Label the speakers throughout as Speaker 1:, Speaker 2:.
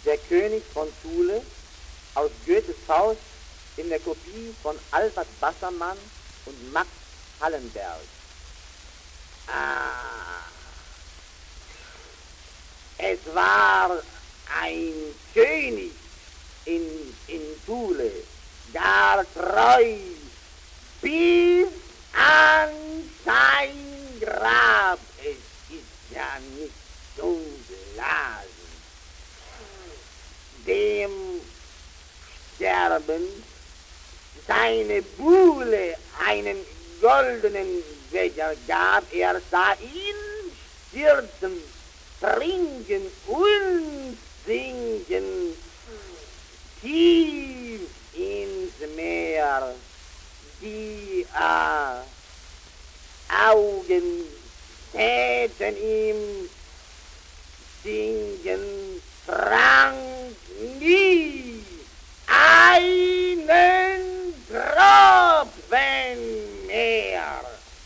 Speaker 1: Der König von Thule aus Goethes Faust in der Kopie von Albert Bassermann und Max Hallenberg. Es war ein König in Thule, gar treu bis an sein Grab. Es ist ja nicht ungeladen. Dem Sterben seine Buhle einen goldenen Becher gab, er sah ihn stürzen, trinken und sinken tief ins Meer. Die Augen täten ihm sinken, trank nie einen Tropfen mehr.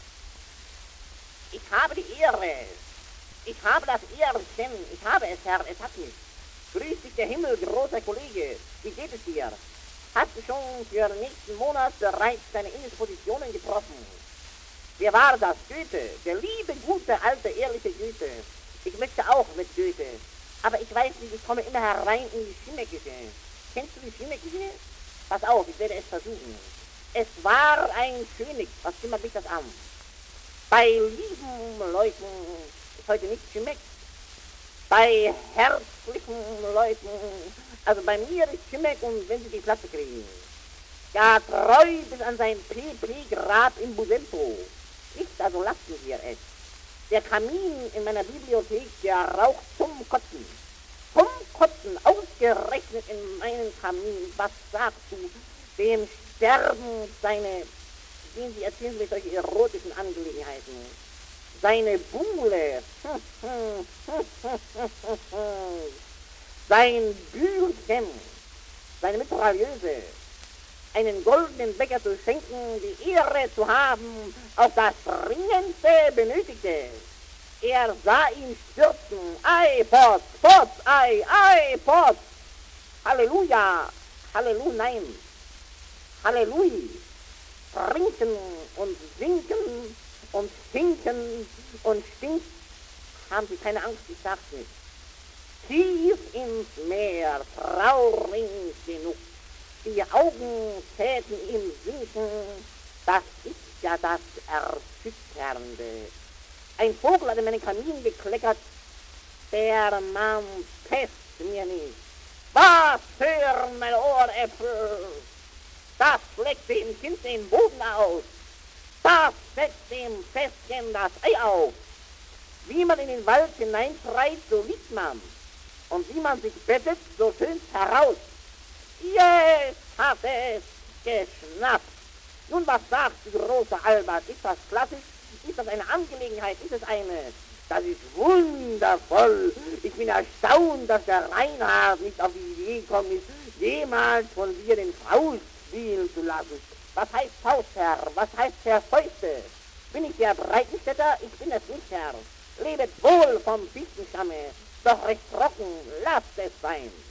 Speaker 2: Ich habe die Ehre, ich habe das Ehrchen, ich habe es, Herr, es hat mich. Grüß dich der Himmel, großer Kollege, wie geht es dir? Hast du schon für nächsten Monat bereits deine Indispositionen getroffen? Wer war das? Goethe, der liebe, gute, alte, ehrliche Goethe. Ich möchte auch mit Goethe, aber ich weiß nicht, ich komme immer herein in die Schimmekische. Kennst du die Schimmekische? Pass auf, ich werde es versuchen. Es war ein König, was kümmert mich das an? Bei lieben Leuten ist heute nicht Schimmeck. Bei herzlichen Leuten, also bei mir ist Schimmeck und wenn sie die Platze kriegen. Ja, treu bis an sein PP-Grab in Busempo. Nicht, also lassen wir es. Der Kamin in meiner Bibliothek, der raucht zum Kotzen. Zum Kotzen, ausgerechnet in meinen Kamin. Was sagst du? Dem Sterben seine, sehen Sie, erzählen Sie mir solche erotischen Angelegenheiten. Seine Buhle, sein Bühlchen, seine Mitrailleuse, einen goldenen Becher zu schenken, die Ehre zu haben, auf das Dringendste benötigte. Er sah ihn stürzen, ei, Potz, Potz, ei, Potz. Halleluja, Halleluja, nein, Halleluja. Trinken und sinken und stinken und stinkt. Haben Sie keine Angst, ich sag's nicht. Tief ins Meer, traurig genug. Die Augen täten ihm sinken. Das ist ja das Erschütternde. Ein Vogel hat in meinen Kamin gekleckert. Der Mann pesst mir nicht. Was hören meine Ohräpfel? Das schlägt dem Kind den Boden aus. Das setzt dem Fässchen das Ei auf. Wie man in den Wald hineintreibt, so liegt man. Und wie man sich bettet, so tönt's heraus. Jetzt hat es geschnappt. Nun, was sagt die große Albert? Ist das klassisch? Ist das eine Angelegenheit? Ist es eine? Das ist wundervoll. Ich bin erstaunt, dass der Reinhard nicht auf die Idee gekommen ist, jemals von dir den Faust spielen zu lassen. Was heißt Faust, Herr? Was heißt Herr Fäuste? Bin ich der Breitenstädter? Ich bin es nicht, Herr. Lebet wohl vom Fichtenstamme, doch recht trocken, lasst es sein.